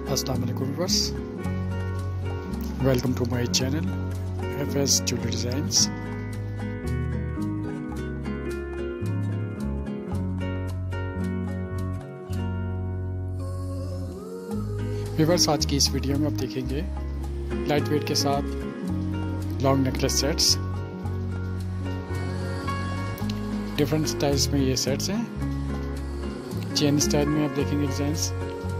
अस्सलाम वालेकुम viewers, welcome to my channel FS jewellery designs. Viewers, आज की इस वीडियो में आप देखेंगे लाइट वेट के साथ long necklace sets. Different styles में ये सेट्स हैं। चेन स्टाइल में आप देखेंगे डिज़ाइंस,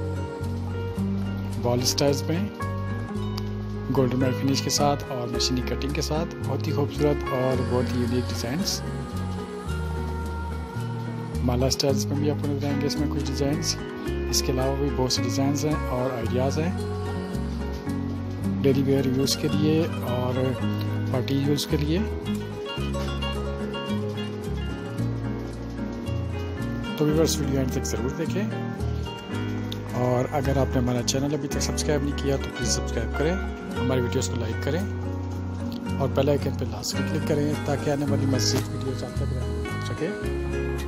बॉल स्टाइल्स में गोल्डन मैट फिनिश के साथ और मशीनी कटिंग के साथ बहुत ही खूबसूरत और बहुत ही यूनिक डिज़ाइंस। माला स्टाइल्स में भी आपको नजर आएंगे इसमें कुछ डिज़ाइंस। इसके अलावा भी बहुत से डिज़ाइंस हैं और आइडियाज़ हैं डेली वेयर यूज़ के लिए और पार्टी यूज़ के लिए। तो व्यूअर्स, वीडियो एंड तक ज़रूर देखें और अगर आपने हमारा चैनल अभी तक सब्सक्राइब नहीं किया तो प्लीज़ सब्सक्राइब करें, हमारी वीडियोस को लाइक करें और बेल आइकन पर लास्ट में क्लिक करें ताकि आने वाली मज़ीद वीडियोस आप तक पहुंच सके।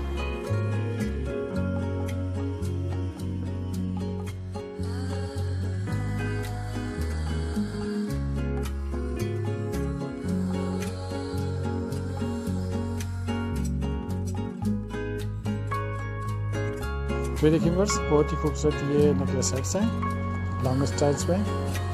तो ये देखिए व्यूअर्स, बहुत ही खूबसूरत ये नेकलेस सेट्स हैं लॉन्ग स्टाइल्स में,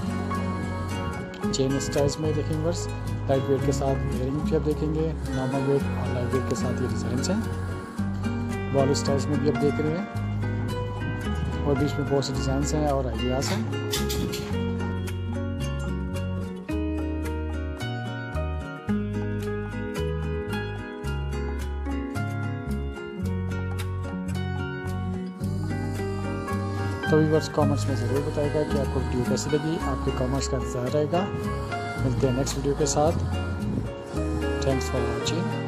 चेन स्टाइल्स में। देखेंगे व्यूअर्स, लाइट वेट के साथ इयरिंग भी आप देखेंगे, नॉर्मल वेट और लाइट वेट के साथ ये डिज़ाइंस हैं। बॉल स्टाइल्स में भी आप देख रहे हैं और बीच में बहुत से डिज़ाइंस हैं और आइडियाज़ हैं। तो व्यूअर्स, कमेंट्स में ज़रूर बताएगा कि आपको वीडियो कैसी लगी। आपके कमेंट्स का इंतज़ार रहेगा। मिलते हैं नेक्स्ट वीडियो के साथ। Thanks for watching.